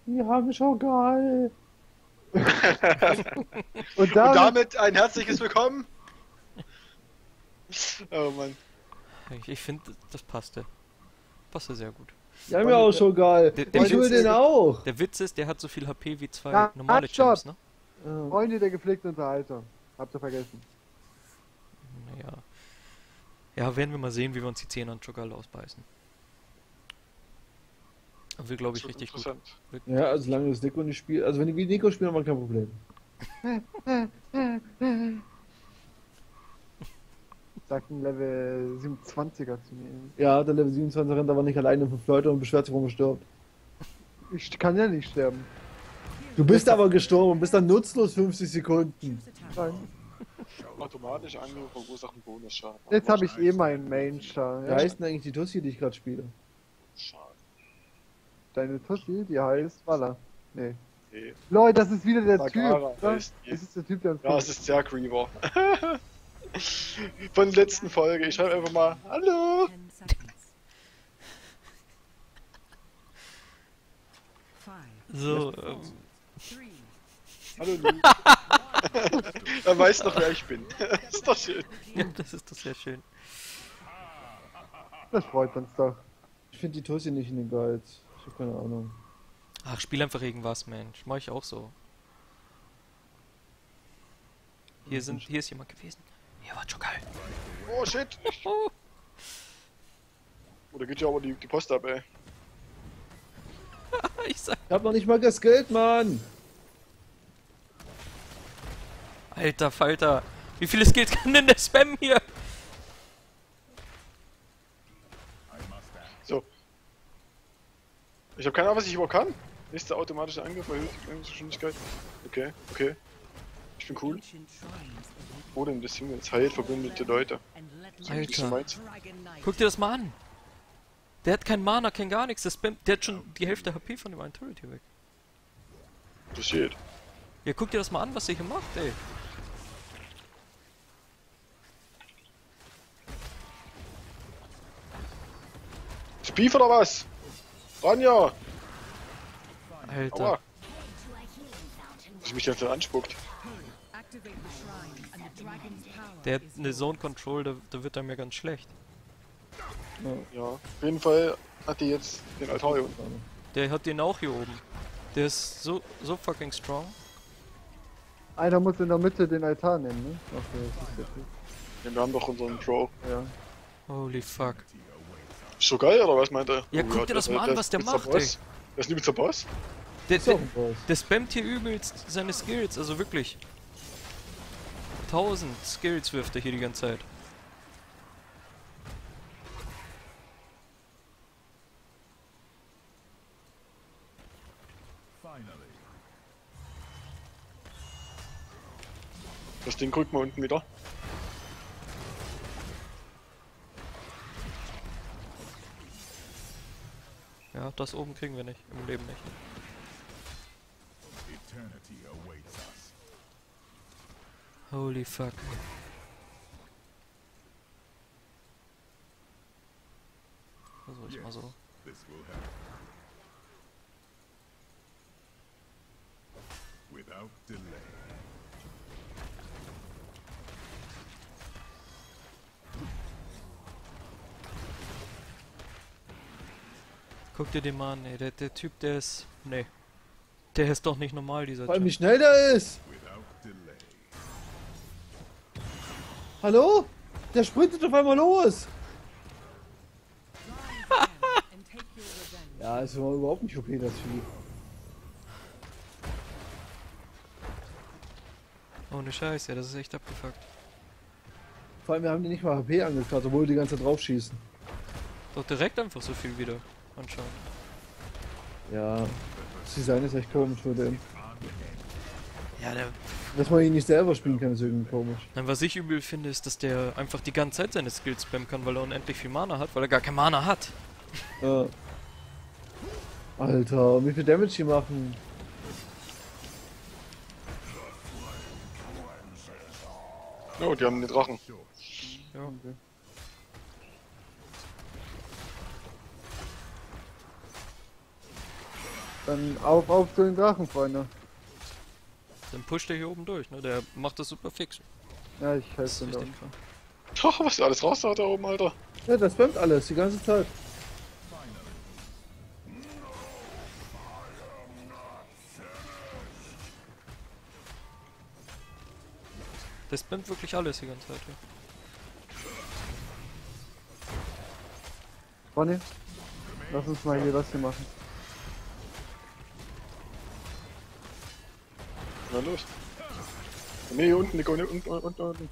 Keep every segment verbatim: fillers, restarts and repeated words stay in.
Die haben schon geil. Und Und damit, damit ein herzliches Willkommen. Oh Mann. Ich, ich finde, das passte. Passte sehr gut. Die haben ja auch schon geil. Der- der Ich will Witz den ist- auch. Der Witz ist, der hat so viel H P wie zwei Ja, normale stopp. Champs, ne? Ja. Freunde der gepflegten Unterhaltung. Habt ihr vergessen. Naja. Ja, werden wir mal sehen, wie wir uns die Zähne an Chogal ausbeißen. Aber wir, glaube ich, Das wird richtig gut. interessant. Ja, also solange das Nico nicht spielt. Also wenn die wie Nico spielen, haben wir kein Problem. Sagt ein Level siebenundzwanziger zu mir. Ja, der Level siebenundzwanzig rennt aber nicht alleine fünf Leute und beschwert sich, warum er stirbt. Ich kann ja nicht sterben. Du bist aber gestorben und bist dann nutzlos fünfzig Sekunden. Nein. Automatisch Angriff verursachen Bonusschaden. Jetzt habe ich eh meinen Main-Char. Wie Ja? heißt denn eigentlich die Tussi, die ich gerade spiele? Schade. Deine Tussi, die heißt Walla. Nee. Okay. Leute, das ist wieder der Nagara Typ. oder? heißt die. Das ist der Typ, der uns Ja, es ist Jack Reaver. Von der letzten Folge. Ich schreibe einfach mal Hallo. Ten seconds. Five, So, ähm, three, Hallo Luke. Er weiß noch, wer ich bin. Ist doch schön. ja, das ist doch sehr schön. Das freut uns doch. Ich finde die Tussi nicht in den Guides. Ich habe keine Ahnung. Ach, spiel einfach irgendwas, Mensch. Mach ich auch so. Hier sind, hier ist jemand gewesen. Hier war Chogal. Oh shit. Oh, da geht ja aber die, die Post ab, ey. Ich sag, Ich hab noch nicht mal geskillt, Mann! alter Falter. Wie viele Skills kann denn der Spam hier? So. Ich habe keine Ahnung, was ich überhaupt kann. Nächster automatische Angriff, erhöht die Geschwindigkeit. Okay, okay. Ich bin cool. ancient shrines, Odin des Himmels heilt verbündete Leute. and let Nicht so Alter. meins. Dragon Knight. Guck dir das mal an. Der hat kein Mana, kein gar nichts. Der, Spam, der hat schon die Hälfte H P von dem einen Turret hier weg. Das geht. Ja, guck dir das mal an, was der hier macht, ey. Ist Beef oder was? Ranja! Alter. Aua! Dass mich jetzt anspuckt. Activate the shrine, and the dragon's power Der hat is eine Zone Control, da, da wird er mir ganz schlecht. Ja, auf jeden Fall hat die jetzt den Altar hier unten. Der hat den auch hier oben. Der ist so, so fucking strong. Einer muss in der Mitte den Altar nehmen, ne? Okay, das ist der Typ. Ja, wir haben doch unseren Pro. Ja. Holy fuck. Ist so geil, oder was meint er? Ja, guck dir das mal an, was der ist macht, Boss. Der ist ein übelster Boss. Der, Ist doch der, ein Boss. der spammt hier übelst seine Skills, also wirklich. Tausend Skills wirft er hier die ganze Zeit. Das Ding kriegt man unten wieder. Ja, das oben kriegen wir nicht, im Leben nicht. Holy fuck. Versuch ich mal so. Without delay. Guck dir den mal an, ey. Der, der Typ, der ist. Nee. Der ist doch nicht normal, dieser Vor allem wie Typ. schnell der ist! Without delay. Hallo? Der sprintet auf einmal los! and take your revenge. Ja, ist aber überhaupt nicht okay, das Vieh. Ohne Scheiß, ja, das ist echt abgefuckt. Vor allem, wir haben die nicht mal H P angekratzt, obwohl wir die ganze Zeit drauf schießen. Doch direkt einfach so viel wieder. Anscheinend. Ja, das Design ist echt komisch für den. Ja, der. Dass man ihn nicht selber spielen kann, ist irgendwie komisch. Nein, was ich übel finde, ist, dass der einfach die ganze Zeit seine Skills spammen kann, weil er unendlich viel Mana hat, weil er gar kein Mana hat. Ja. Alter, wie viel Damage die machen? Oh, die haben den Drachen. Ja. Okay. Dann auf, auf zu den Drachen, Freunde. Dann pusht er hier oben durch, ne? Der macht das super fix. Ja, ich Das ist helfe dir. richtig krass. Doch, was der alles raus hat da oben, Alter. Ja, das spammt alles, die ganze Zeit. Der spammt wirklich alles die ganze Zeit. Ja. Ronny, lass uns mal hier das hier machen. Na los. Nee, hier unten, Nico, unten, unten, unten, unten.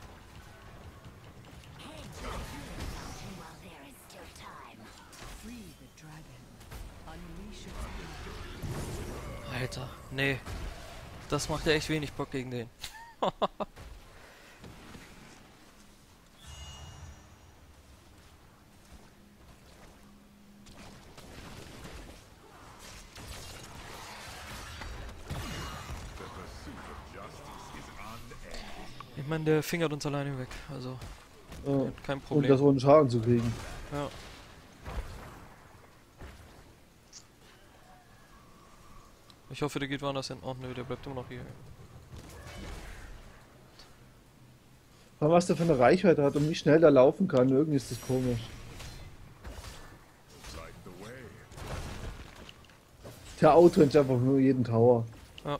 Free the dragon. Unleash its fury. Alter, nee. Das macht ja echt wenig Bock gegen den. Ich meine, der fingert uns alleine weg, also Ja. kein Um Problem. das ohne Schaden zu kriegen. Ja. Ich hoffe, der geht woanders hin. Oh nö, der bleibt immer noch hier. Aber was der für eine Reichweite hat und wie schnell der laufen kann, irgendwie ist das komisch. Light the way. Der Auto einfach nur jeden Tower. Ja.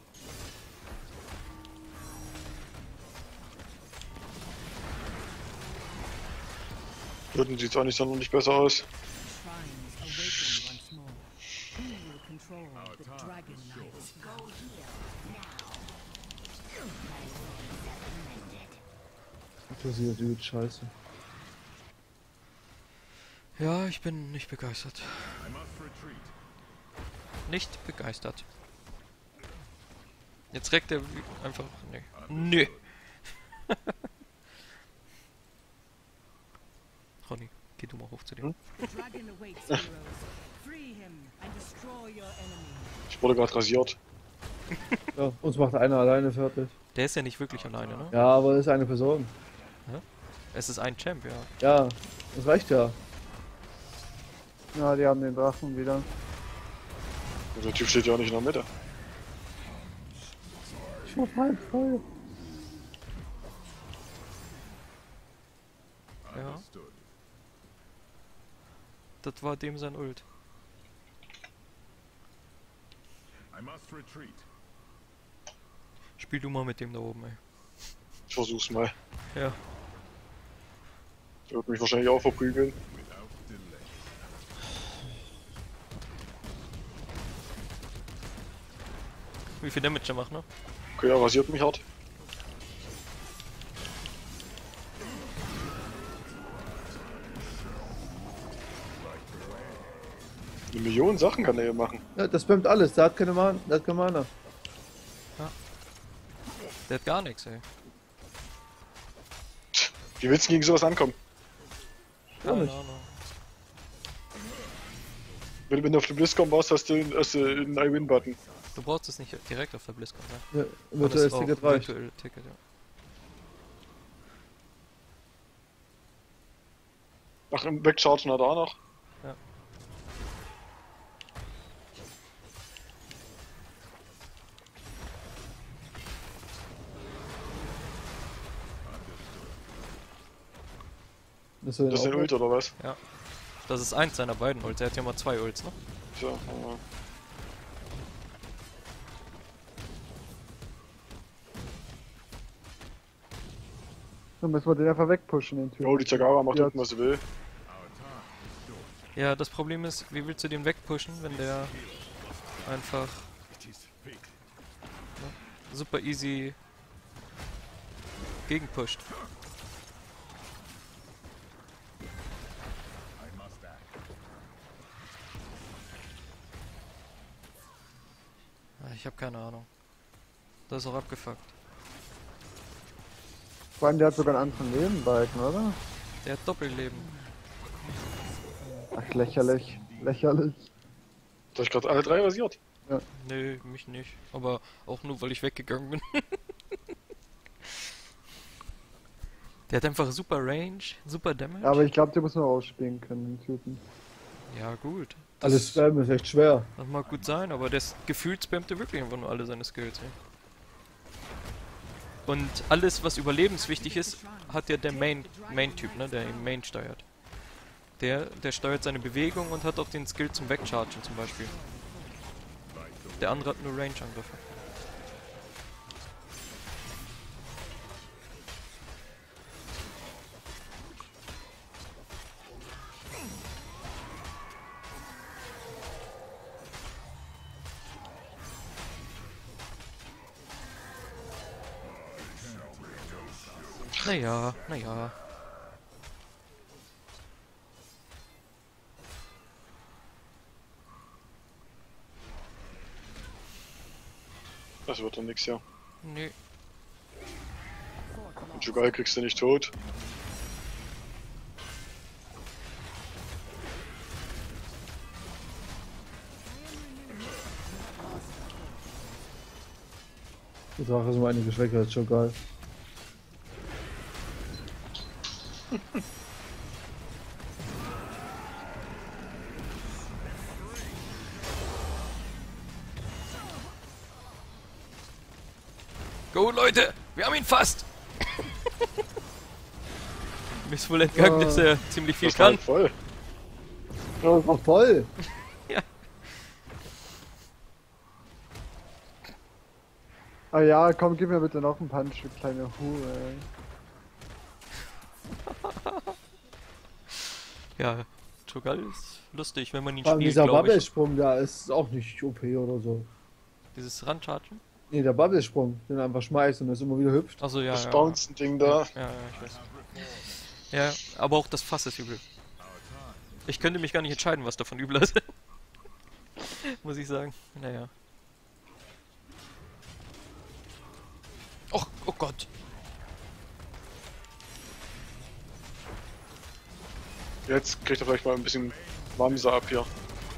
Würden sieht's auch nicht sonderlich besser aus. Shrines awaken once more. Who will control the dragon knight's power? Das ist übel scheiße. Ja, ich bin nicht begeistert. I must retreat. Nicht begeistert. Jetzt reckt er wie- einfach. Nee. Nee. Ronny, geh du mal hoch zu dem. Hm? The dragon awaits heroes. Free him and destroy your enemy. Ich wurde gerade rasiert. Ja, uns macht einer alleine fertig. Der ist ja nicht wirklich alleine, ne? Ja, aber ist eine Person. Es ist ein Champ, ja. Ja, das reicht ja. Ja, die haben den Drachen wieder. Der Typ steht ja auch nicht in der Mitte. Ich war halb voll. Ja. Understood. Das war dem sein Ult. I must retreat. Spiel du mal mit dem da oben, ey. Ich versuch's mal. Ja. Der wird mich wahrscheinlich auch verprügeln. Without delay. Wie viel Damage er macht, ne? Okay, er rasiert mich hart. Eine Million Sachen kann er hier machen. Ja, das spammt alles, der hat keine Mana. Der hat keine Mana. Der hat gar nichts, ey. Wie willst du gegen sowas ankommen? Keine nicht. Ahnung. Wenn wenn du auf der BlizzCon warst, hast du, hast du einen I-Win-Button. Du brauchst es nicht direkt auf der BlizzCon, ne? Ja, Und virtuelles auch Ticket reicht. virtuelle Ticket, ja. Ach, im Wegchargen hat er auch noch. Ja. Das soll Das ist auch ein Ult oder was? Das ist eins seiner beiden Ults. Er hat ja mal zwei Ults, ne? So, ja. Dann müssen wir den einfach wegpushen, den Typen. Oh, die Zagara macht Ja. unten, was sie will. Our time is short. Ja, das Problem ist, wie willst du den wegpushen, wenn der einfach It is fate. super easy gegenpusht? I must act. Ja, ich habe keine Ahnung. Das ist auch abgefuckt. Vor allem, der hat sogar einen anderen Lebenbalken, oder? Der hat Doppelleben. Ach, lächerlich. Lächerlich. Da hab ich gerade alle drei rasiert. Nö, mich nicht. Aber auch nur, weil ich weggegangen bin. Der hat einfach super Range, super Damage. Ja, aber ich glaube, den muss man ausspielen können, den Typen. Ja, gut. Alles spammen ist echt schwer. Das mag gut sein, aber das gefühlt spammt er wirklich einfach nur alle seine Skills. Ey. Und alles, was überlebenswichtig ist, hat ja der Main, Main-Typ, ne, der ihn Main steuert. Der, der steuert seine Bewegung und hat auch den Skill zum Wegchargen zum Beispiel. Der andere hat nur Range-Angriffe. Naja, naja. Das wird doch nix, ja. Nee. Und Jugal kriegst du nicht tot. Die Drache ist um einige schwächer als schon geil. Go, Leute! Wir haben ihn fast! Mir ist wohl entgangen, Ja. dass er ziemlich viel Das war kann. halt voll. Ja, das war voll. Ja. Ah ja, komm, gib mir bitte noch einen Punch, du kleine Hu, ey. Ja, Cho'Gall ist lustig, wenn man ihn Vor allem spielt, dieser glaube ich. Bubblesprung da ist auch nicht O P oder so. Dieses Randchargen? Nee, der Bubblesprung, den er einfach schmeißt und das immer wieder hüpft. Achso, ja, Das ja. Bouncen-Ding da. Ja, ja, ich weiß. Ja, aber auch das Fass ist übel. Ich könnte mich gar nicht entscheiden, was davon übler ist. Muss ich sagen. Naja. Och, oh Gott. Jetzt kriegt er vielleicht mal ein bisschen Wamsa ab hier.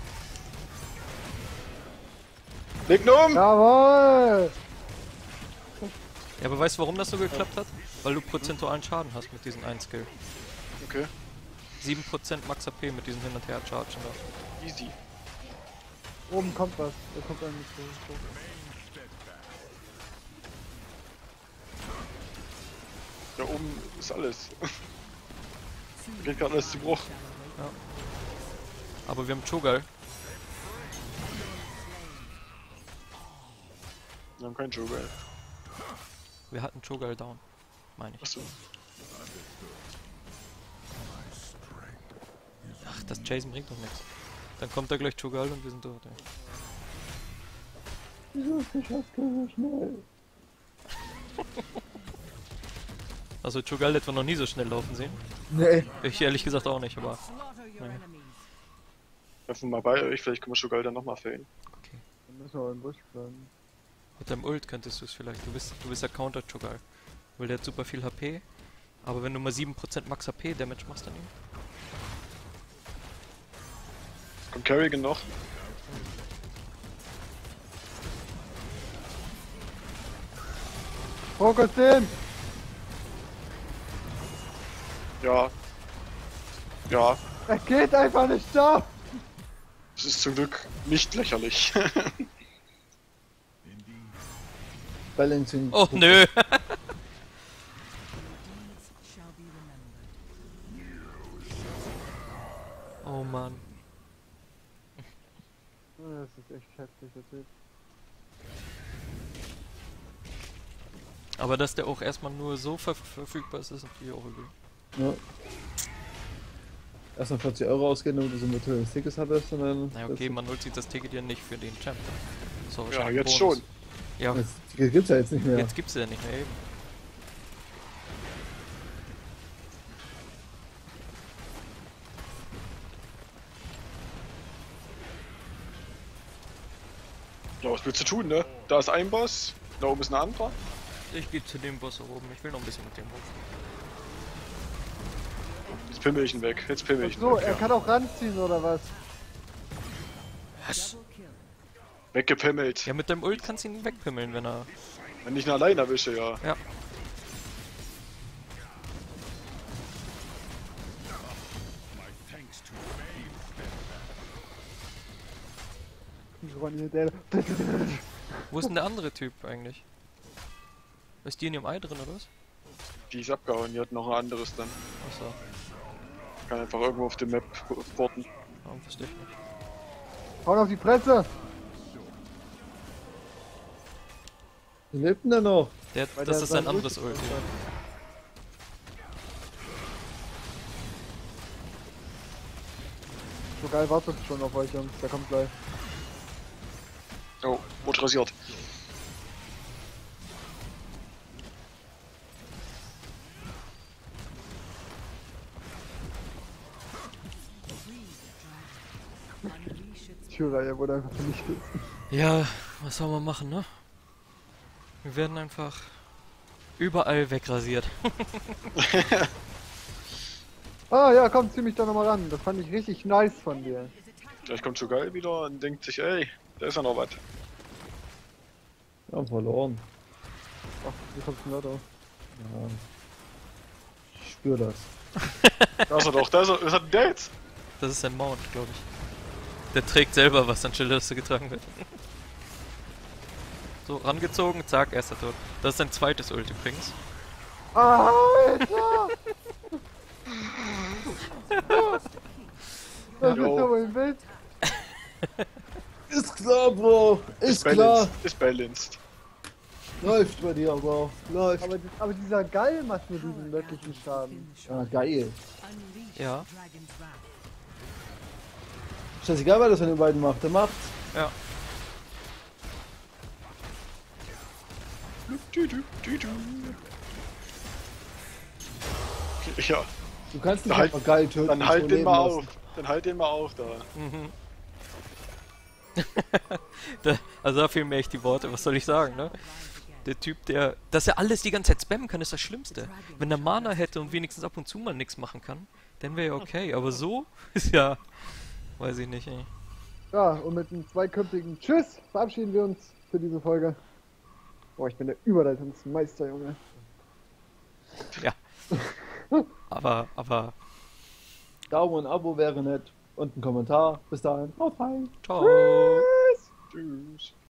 Leg ihn um! Jawohl! Ja, aber weißt du, warum das so geklappt hat? Weil du prozentualen Schaden hast mit diesem einen Skill. Okay, sieben Prozent Max H P mit diesem Hin- und Her-Chargen da. easy. Oben kommt was, da kommt ein bisschen. Da oben ist alles. Da geht gerade alles zu Bruch. Aber wir haben Cho'Gall. Wir haben keinen Jugal. Wir hatten Cho'Gall down. Meine ich. Achso. Ach, das Jason bringt doch nichts. Dann kommt da gleich Cho'Gall und wir sind tot, ey. Wieso ist der Schatzkiller so schnell? Also Cho'Gall etwa noch nie so schnell laufen sehen. Nee. Ich ehrlich gesagt auch nicht, aber Slaughter your Ja. enemies. Treffen wir mal bei euch, vielleicht können wir Jugal dann nochmal fällen. okay. Dann müssen wir im Busch bleiben. Mit deinem Ult könntest du es vielleicht. Du bist, du bist ja Counter Cho'Gall. Weil der hat super viel H P. Aber wenn du mal sieben Prozent Max H P Damage machst an ihm. Kommt Kerrigan noch? Fokus den! Ja. Ja. Er geht einfach nicht da! Es ist zum Glück nicht lächerlich. Balancing. Oh nö! Deeds shall be remembered. Oh Mann. Das ist echt heftig, der Typ. Aber dass der auch erstmal nur so ver verfügbar ist, ist natürlich auch übel. Ja. Erst mal vierzig Euro ausgehen, damit du so ein virtuelles Tickets hattest und dann... Na okay, man holt sich das Ticket ja nicht für den Champ. Das war Ja, wahrscheinlich ein jetzt Bonus. schon. Ja, Das Ticket gibt's ja jetzt nicht mehr. jetzt gibt's ja nicht mehr eben. Ja, was willst du tun, ne? Da ist ein Boss, da oben ist ein anderer. Ich gehe zu dem Boss da oben. Ich will noch ein bisschen mit dem hoch. Jetzt pimmel ich ihn weg, jetzt pimmel ich ihn So, weg. er Ja. kann auch ranziehen oder was? Was? Double kill. Weggepimmelt. Ja, mit deinem Ult kannst du ihn wegpimmeln, wenn er... Wenn ich ihn allein erwische, ja. Ja. mit der. Wo ist denn der andere Typ eigentlich? Ist die in ihrem Ei drin oder was? Die ist abgehauen, die hat noch ein anderes dann. Achso, Kann einfach irgendwo auf der Map porten. warum verstehe ich nicht. Hauen auf die Fresse! Wie lebt denn der noch? Der, Weil das der ist ein sein anderes Ulti Ulti. hat. So geil wartet schon auf euch, Jungs. Der kommt gleich. Oh, wurde rasiert. Tyra, wurde einfach vernichtet. Ja, was soll man machen, ne? Wir werden einfach überall wegrasiert. Ah ja, komm, zieh mich da nochmal ran. Das fand ich richtig nice von dir. Vielleicht kommt Chugal wieder und denkt sich, ey, da ist ja noch was. Wir haben verloren. Ach, wie kommst du denn da drauf? Ja. Ich spür das. Da ist er doch, da ist er, was hat denn der jetzt? Das ist ein Mount, glaube ich. Der trägt selber, was an Schilderliste getragen wird. So, rangezogen, zack, erster Tod. Das ist sein zweites Ult übrigens. Alter! Das ist Jo. aber ein Bild. Ist klar, Bro. Ist klar. balanced. Ist balanced. Läuft bei dir, Bro. Läuft. Aber, aber dieser Geil macht mir diesen wirklichen Schaden. Ah, geil. Unleash Ja. the dragon's wrath. Scheißegal, was das von den beiden macht. Der macht's. Ja. Du, du, du, du. Ja, Du kannst nicht Halt- einfach geil töten. dann und halt so den leben mal lassen. auf. Dann halt den mal auf da. Mhm. da, also da fehlen mir echt die Worte, was soll ich sagen, ne? Der Typ, der... Dass er alles die ganze Zeit spammen kann, ist das Schlimmste. Wenn er Mana hätte und wenigstens ab und zu mal nichts machen kann, dann wäre ja okay. Aber so ist ja... Weiß ich nicht, ey. Ja, und mit einem zweiköpfigen Tschüss verabschieden wir uns für diese Folge. Boah, ich bin der Überleitungsmeister, Junge. Ja. Aber, aber... Daumen und Abo wäre nett. Und ein Kommentar. Bis dahin. Haut rein. Ciao. Tschüss.